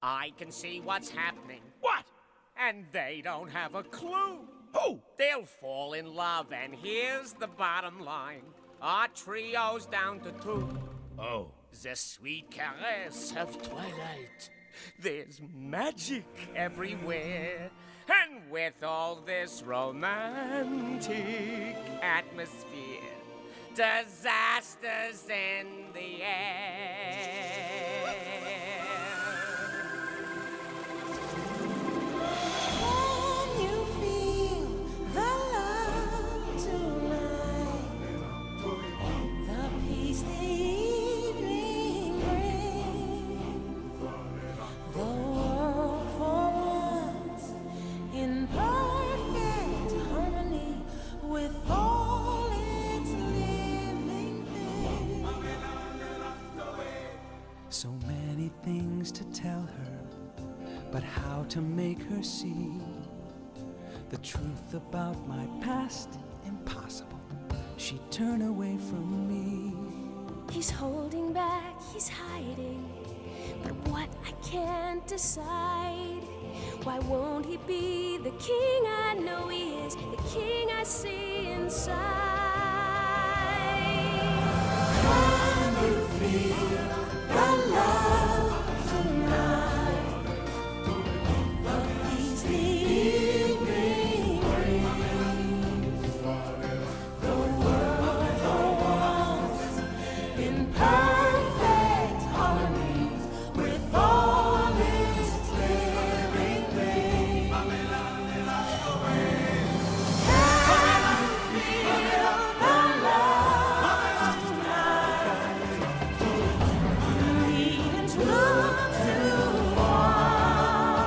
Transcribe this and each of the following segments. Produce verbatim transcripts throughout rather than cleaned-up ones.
I can see what's happening. What? And they don't have a clue. Who? They'll fall in love, and here's the bottom line. Our trio's down to two. Oh. The sweet caress of twilight. There's magic everywhere. And with all this romantic atmosphere, disasters in the air. Can you feel the love tonight? The peace the evening brings. The world for once in perfect harmony with all its living things. So many things to tell her, but how to make her see the truth about my past? Impossible. She'd turn away from me. He's holding back, he's hiding, but what I can't decide. Why won't he be the king I know he is, the king I see inside? Can you feel the love tonight? The peace the evening brings. The world for once in perfect harmony with all its living things. Can you feel the love tonight? You needn't look too far.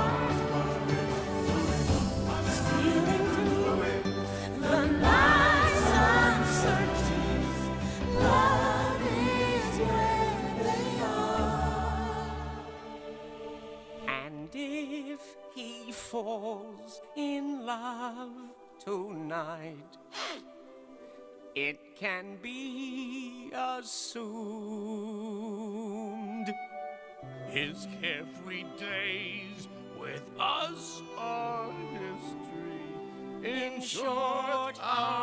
Stealing through the night's uncertainties, love is where they are. And if he falls in love tonight, it can be assumed His carefree days with us are history. in short, our